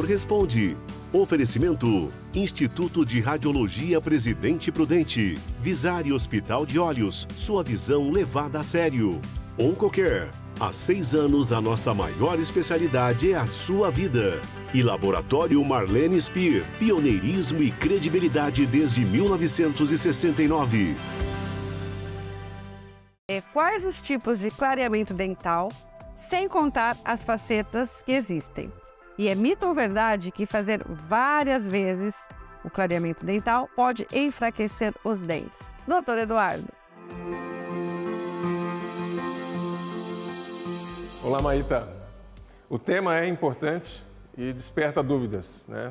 responde. Oferecimento: Instituto de Radiologia Presidente Prudente. Visare Hospital de Olhos. Sua visão levada a sério. Oncocare. Há 6 anos, a nossa maior especialidade é a sua vida. E Laboratório Marlene Spear. Pioneirismo e credibilidade desde 1969. Quais os tipos de clareamento dental, sem contar as facetas que existem? E é mito ou verdade que fazer várias vezes o clareamento dental pode enfraquecer os dentes? Doutor Eduardo. Olá, Maíta. O tema é importante e desperta dúvidas, né?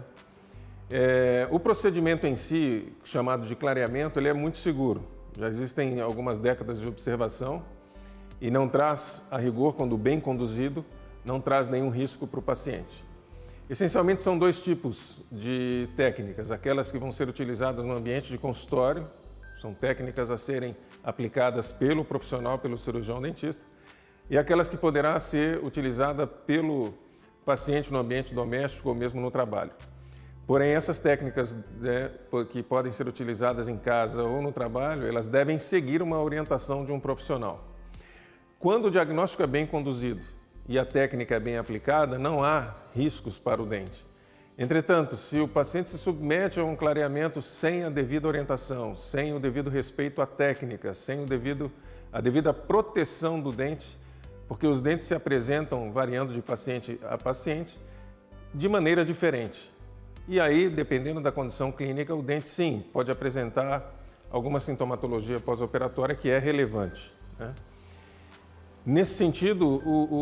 O procedimento em si, chamado de clareamento, ele é muito seguro. Já existem algumas décadas de observação e não traz, a rigor, quando bem conduzido, não traz nenhum risco para o paciente. Essencialmente são 2 tipos de técnicas, aquelas que vão ser utilizadas no ambiente de consultório, são técnicas a serem aplicadas pelo profissional, pelo cirurgião dentista, e aquelas que poderá ser utilizada pelo paciente no ambiente doméstico ou mesmo no trabalho. Porém, essas técnicas, que podem ser utilizadas em casa ou no trabalho, elas devem seguir uma orientação de um profissional. Quando o diagnóstico é bem conduzido e a técnica é bem aplicada, não há riscos para o dente. Entretanto, se o paciente se submete a um clareamento sem a devida orientação, sem o devido respeito à técnica, sem a devida proteção do dente, porque os dentes se apresentam, variando de paciente a paciente, de maneira diferente. E aí, dependendo da condição clínica, o dente sim pode apresentar alguma sintomatologia pós-operatória que é relevante, né? Nesse sentido,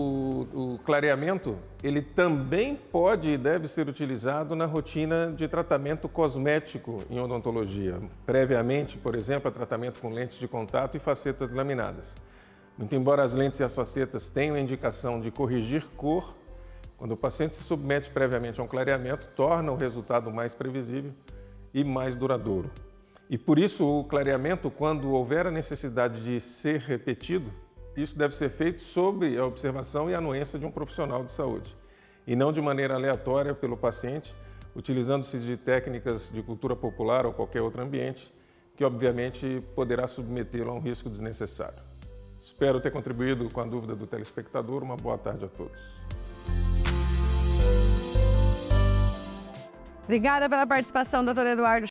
o clareamento, ele também pode e deve ser utilizado na rotina de tratamento cosmético em odontologia. Previamente, por exemplo, a tratamento com lentes de contato e facetas laminadas. Muito embora as lentes e as facetas tenham a indicação de corrigir cor, quando o paciente se submete previamente a um clareamento, torna o resultado mais previsível e mais duradouro. E por isso o clareamento, quando houver a necessidade de ser repetido, isso deve ser feito sob a observação e anuência de um profissional de saúde, e não de maneira aleatória pelo paciente, utilizando-se de técnicas de cultura popular ou qualquer outro ambiente, que obviamente poderá submetê-lo a um risco desnecessário. Espero ter contribuído com a dúvida do telespectador. Uma boa tarde a todos. Obrigada pela participação, doutor Eduardo.